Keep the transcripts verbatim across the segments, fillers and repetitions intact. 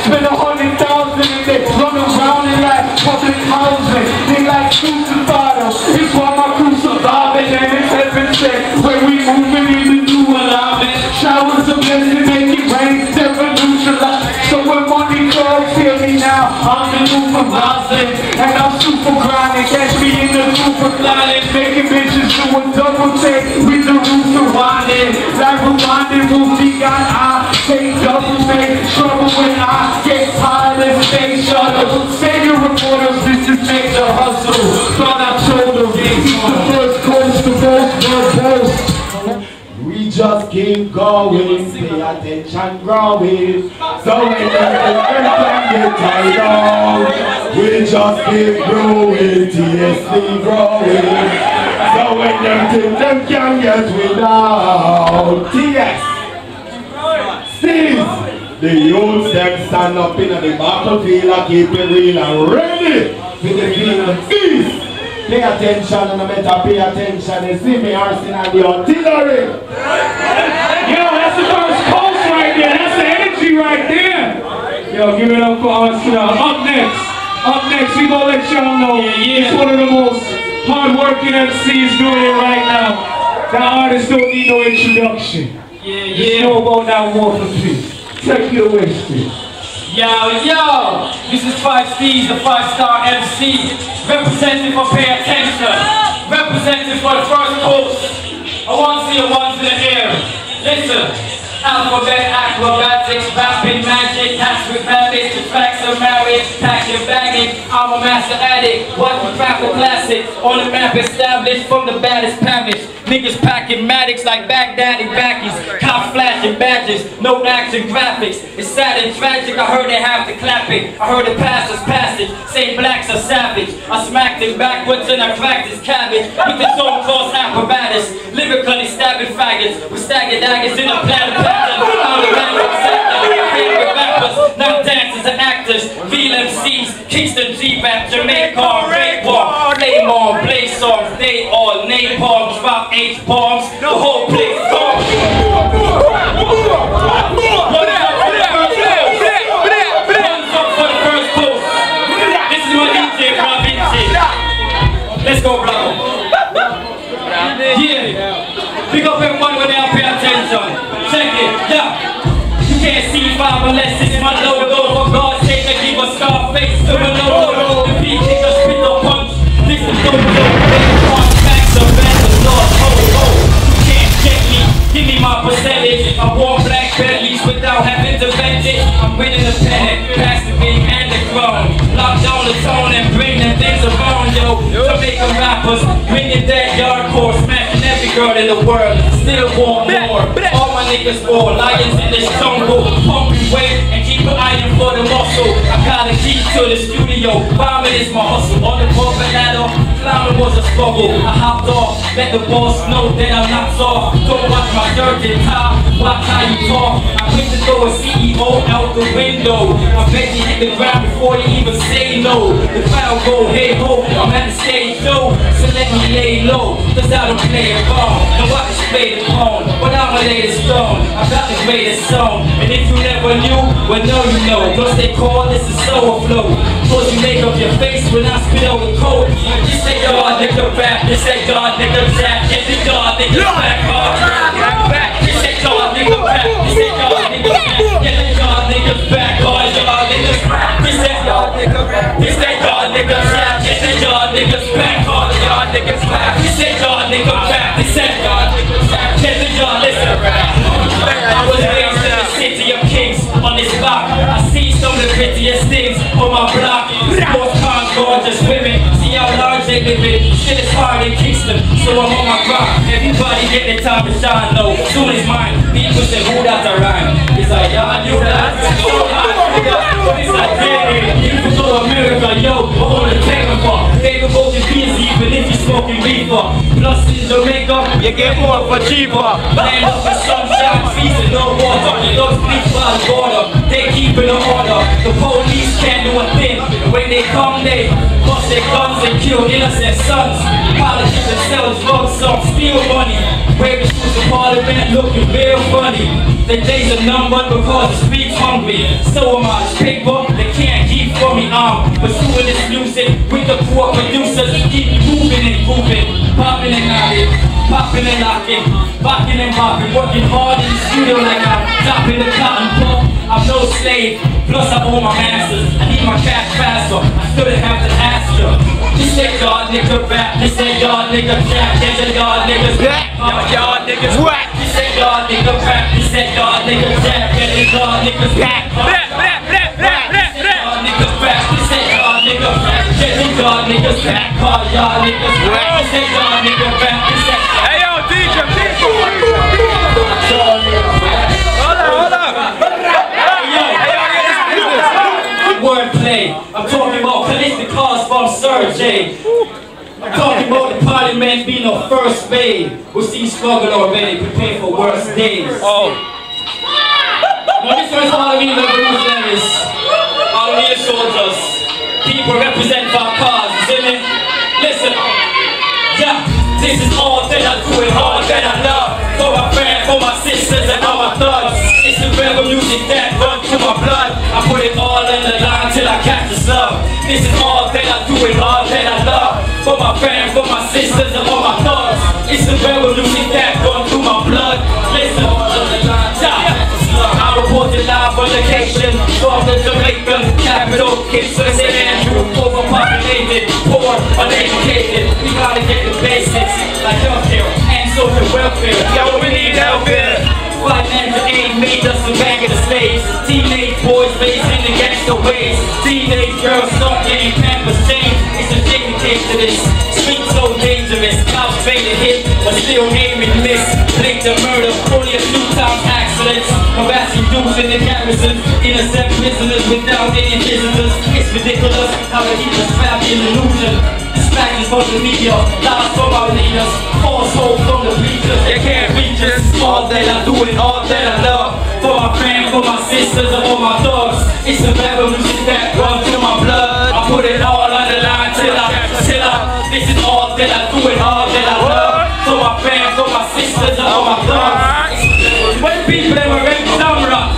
spend a hundred thousand and they run around in like public housing. They like crucified. It's why my crew surviving and it's heaven sent. When we moving in the new alignment, showers of blessing make it rain, revolutionize. So when money calls, hear me now. I'm the new horizon and I'm super grinding. Catch me in the super flying, making bitches do a double take with the roof rewinding. Like rewinding, movie got I take double take trouble when I get tired and stay shuttle. Say your reporters, this is major hustle. Thought I told them, he's the first coast to boast, the boast. We just keep going, pay attention growing. So when everything can get tied down, we just keep growing, T S D growing. So when them think them can get without T S Steez, the youths them stand up in the battlefield and keep it real and ready for the field east. Pay attention and I better pay attention and see me arson and the artillery. Yo, that's the first coast right there. That's the energy right there. Yo, give it up for Arsenal. Up next, up next, we gonna let y'all know yeah, yeah. It's one of the most hard-working M Cs doing it right now. That artist don't need no introduction. Yeah, yeah. Just know about that war for peace. Take it away, Steve. Yo, yo, this is five Steez, the five-star M C, representing for Pay Attention, representing for the first coast. I want to see the ones in the air. Listen, alphabet, acrobatics, rapping, magic, hats with rabbits, the tracks are married, packing baggage. I'm a master addict, what the rap a classic, on the map established from the baddest parish. Niggas packing Maddox like Baghdadi backies, cops flashing badges, no action graphics. It's sad and tragic, I heard they have to clap it. I heard the pastor's passage, say blacks are savage. I smacked him backwards and I cracked his cabbage. With his own cross apparatus, lyrically stabbing faggots, with staggered daggers in a planet pattern. All the random sector, favorite rappers, not dancers and actors. Real M Cs, Kingston G-Rap, Jamaican, Ray War, Flame on, Blaze songs, they all napalm, drop H bombs, the whole place gone. Let's go, brother. Yeah. Pick up everyone when they don't pay attention. Check it, yeah. You can't see five unless it's my logo. For God's sake, I give a scar face to a logo. The beat niggas spit the punch. This is no joke. Facts are best of lost. Oh, oh. You can't check me. Give me my percentage. I wore black Bentleys without having to vent it. I'm winning the pennant, pass the beat and the crown. Lock down the tone and bring them things around, yo. Jamaican rappers, bringing that yardcore, smashing every girl in the world. Still want more. All my niggas war, lions in this jungle, pumping weight and keep an eye for the muscle. I got a key to the studio, bombing is my hustle. On the corporate ladder, climbing was a struggle. I hopped off, let the boss know that I'm not soft. Don't watch my dirty top, watch how you talk. I went to throw a C E O out the window. I bet you hit the ground before you even say no. The crowd go, hey ho, I'm at the stage though. So let me lay low, cause I don't play it wrong. And I can play the pawn, but I'm a latest stone. I got the greatest song, and if you never knew, well now you know. Plus they call this a soul flow. Cause you make up your face when I spit out the code. You say y'all nigga rap, you say y'all nigga rap, you say y'all nigga back hard. You say y'all nigga rap, you say y'all nigga rap, you say y'all niggas back hard, y'all niggas rap. You say y'all nigga rap, you say y'all niggas rap, you say y'all niggas back hard, y'all niggas rap. You say y'all nigga rap, you say y'all niggas rap, you say y'all listen rap. I was raised in the city of kings on this block. I see some of the prettiest things on my block. Sports cars, gorgeous women. See how large they live in. Shit is hard in Kingston, so I'm on my grind. Everybody get their time to shine though. Soon as mine. People say, who that's a rhyme? It's like, y'all knew that. It's so hot. It's like, hey, you can go America, yo. But all the technical. They can go to busy even if you're smoking reefer. Plus in Jamaica, you get more for cheaper. Land up in sunshine, trees and no water. Those bleach by the border, they keep it in order. The police can't do a thing. When they come, they bust their guns and kill innocent sons. Politicians sell drugs, some steal money. Waving through the parliament looking real funny. The days are numbered because the streets hungry. So am I. music with the poor producers. Keep moving and grooving, popping and knocking, popping and locking, popping and popping, working hard in the studio like I'm topping the cotton pump. I'm no slave, plus I own my masters. I need my cash faster, I still have to ask you. This ain't y'all nigga rap, this ain't y'all nigga trap, this ain't y'all niggas rap, y'all niggas whack. This ain't y'all nigga rap, this ain't y'all nigga trap, this ain't y'all niggas rap, rap, rap, rap, rap, rap, y'all niggas rap, this ain't y'all nigga rap, this ain't y'all niggas rap, y'all niggas rap, this ain't y'all nigga rap, this ain't. Hey yo, D J, D J, hold up, hold up. Wordplay. I'm talking about collecting cars from Sir J. I'm talking about the parliament being a first babe. We'll see struggle already, prepare for worse days. Oh. Now this one's all of you revolutionaries, all of you soldiers. People represent for our cause, you see me? Listen. Yeah, this is all that I do and all that I love. For my friends, for my sisters and all my thugs. It's the rebel music that runs through my blood. I put it all in the line till I catch the slug. This is all that I do and all that I love. For my fans, for my sisters and all my thugs. It's the rebel music that runs through my blood. Listen, I reported live on location from the Jamaican capital. Kemxtri Muzik, overpopulated, poor, uneducated. We gotta get the basics like healthcare and social welfare. Yo, we need help here. Financial aid made us a bag of the slaves. Teenage boys raised in the gangster ways. Teenage girls start getting pampers changed. It's a shaky case to this. Street so dangerous. Cops faded hit, but still aim and miss. Blink the murder, only a few times accidents. Harassing dudes in the garrison. Innocent prisoners without any visitors. It's ridiculous how they keep us trapped in illusion. Distractions from the media, lies from our leaders. False hope from the preachers, they can't reach us. All that I do and all that I love. For my friends, for my sisters, and all my thugs. It's the rebel music that runs through my blood. I put it all on the line till I, till I. This is all that I do and all that I love. For my friends, for my sisters, and all my thugs. When people they were ready to camera,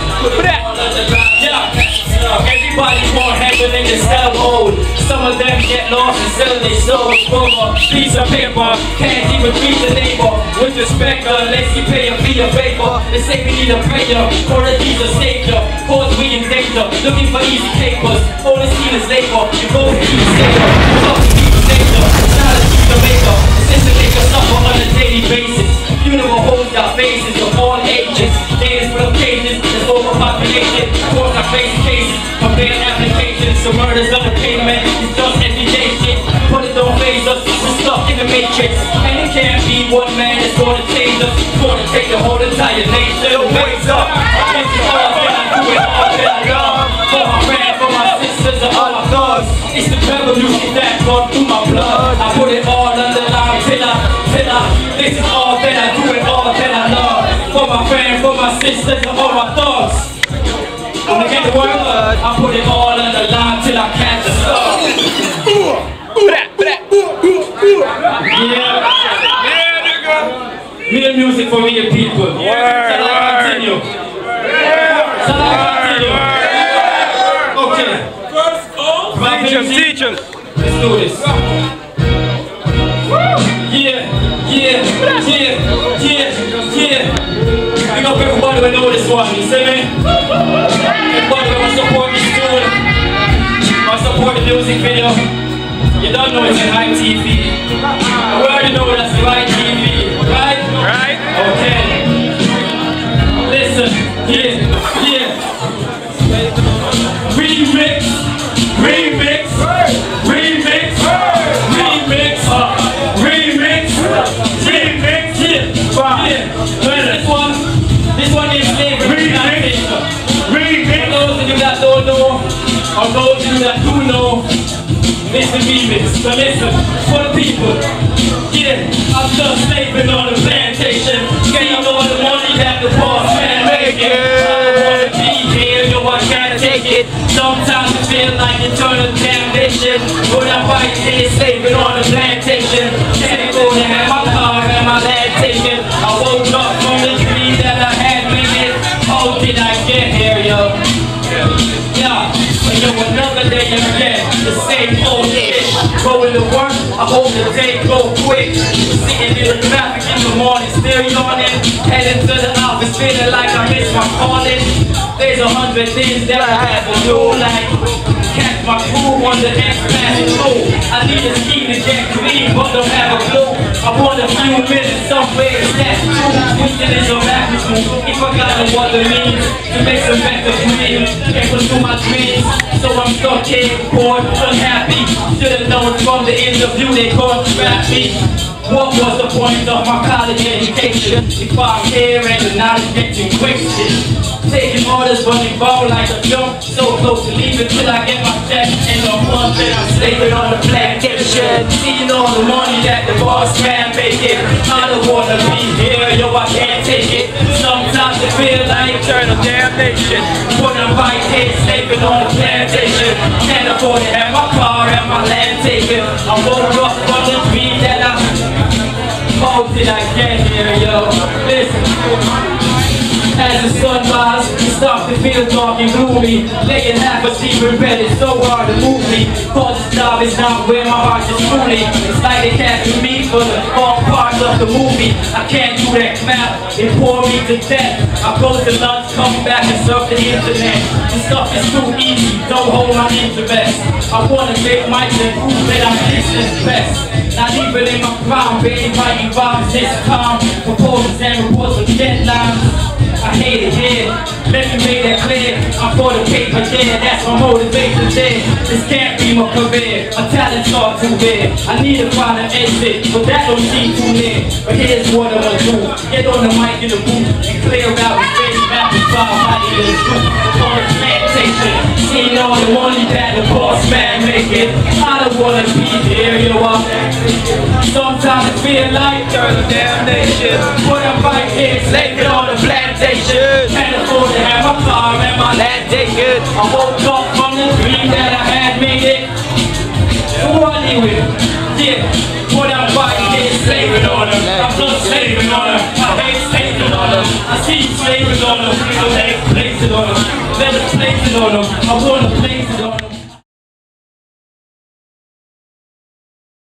yeah. Everybody's more heaven in the cell hole. Some of them get lost and sell their souls for a piece of paper. Can't even treat the neighbor with respect unless you pay a fee of paper. They say we need a prayer for a Jesus savior. Cause we in danger, looking for easy capers. All the seen is labor, you go to keep saver. Fucking keep saver, not a keep the maker. Since they make us suffer on a daily basis. You never hold your faces of all ages. Days full of cages, there's overpopulation. Courts are facing cases, comparing applications to murders of the pavement. It's just everyday shit, but it don't phase us. We're stuck in the matrix, and it can't be one man that's gonna change us. It's gonna take the whole entire nation. Wake up! This is all that I do and all that I love. For my friends, for my sisters, and all my thugs. It's the revolution that runs through my blood. I put it all on the line till I, till I. This is all that I do and all that I love. For my friends, for my sisters, and all my thugs. When I get the word, I put it all on the line till I catch the slug. Yeah, yeah, nigga. Real music for real people. Yeah, shall I continue? Yeah. Shall I continue? Okay. Teach him, teach him. Let's do this. Yeah, yeah, yeah, yeah, yeah. Big up everybody who know this one, you see me? Everybody who support this tune, who support the music video. You don't know it's in I T V. We already know that's the I T V, right? Right. Okay. Listen, yeah, yeah. Remix, remix, remix, remix, remix, remix, yeah, yeah. This one, this one is slavery. Remix. For those of you that don't know, or those of you that do know, this is remix. So listen, for the people, yeah, I'm just slaving on the plantation, getting all the money that the boss man making. I don't wanna be here, no I can't take it. Sometimes I feel like eternal damnation, but I'm right here slaving on the plantation. Can't go to have my car and my land taken. I woke up from the dream that I had made it. How did I get here, yo? Yeah, yo, another day again, the same old shit. Going to work, I hope the day go quick. Sitting in the traffic in the morning, still yawning. Heading to the office, feeling like I missed my calling. There's a hundred things that I have to do, like catch my crew on the next passing through. I need a ski to get clean, but don't have a clue. I want a few minutes somewhere that's true. Twisting is a backwards move. If I gotta what it means to make some better dreams, can't pursue my dreams. So I'm stuck here, bored, unhappy. Should've known from the interview they couldn't trap me. What was the point of my college education if I'm here and the knowledge gets wasted? Taking orders, running ball like a jump, so close to leaving till I get my check. And on one day I'm slaving on the plantation, seeing all the money that the boss man making. I don't wanna be here, yo, I can't take it. Sometimes I feel like eternal damnation. When I'm right here, slaving on the plantation, can't afford to have my car and my land taken. I woke up from the dream that I how did I get here, yo? Listen. As the sun rises, it starts to feel dark and gloomy. Laying half asleep in bed, it's so hard to move me. Cause this job is not where my heart is truly. It's like they captured me for the wrong parts of the movie. I can't do that math, it bore me to death. I go to lunch, come back and surf the internet. This stuff is too easy, don't hold my interest. I wanna make my prove that I'm business best. Not even in my prime, baby, writing rhymes this time. Proposals and reports with deadlines. I hate it here, let me make that clear. I'm for the paper there, that's my motivation there. This can't be my career, my talent's all too rare. I need to find an exit, but that don't seem too near. But here's what I'm gonna do, get on the mic in the booth and clear out the face, amplify my ears. On the plantation, seeing all the money that the boss man making. I don't wanna be here, yo, I'm sometimes I feel like eternal damnation. But I'm right here, slaving on the plantation. Can't afford to have my car and my land taken. I woke up from the dream that I had made it. So anyway, yeah, but I'm right here, slaving on them. I'm just slaving on them. I hate slaving on them. I see slaving on them. So they place it on them. Let us place it on them. I wanna place it on them.